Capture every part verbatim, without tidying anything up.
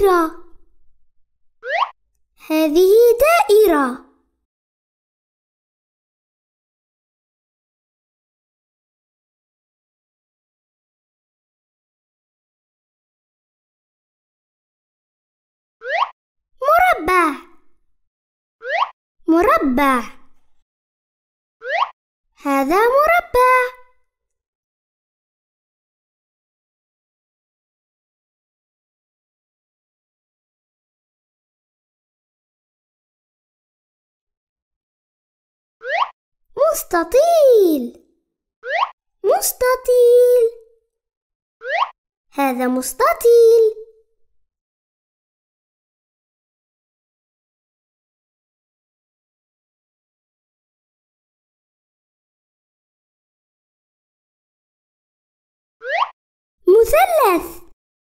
دائرة. هذه دائرة. مربع. مربع. هذا مربع. مستطيل. مستطيل. هذا مستطيل. مثلث.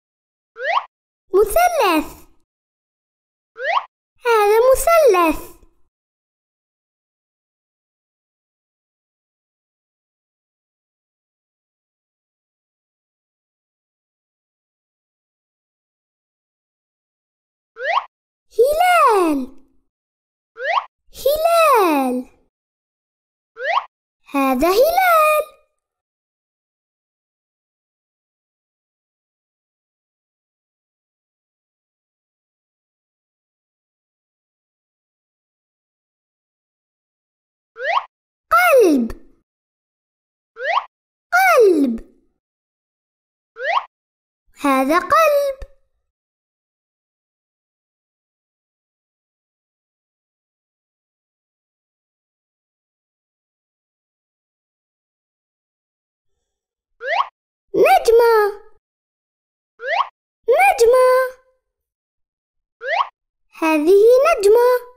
مثلث. هذا مثلث. هلال. هلال. هذا هلال. قلب. قلب. هذا قلب. نجمة. نجمة. هذه نجمة.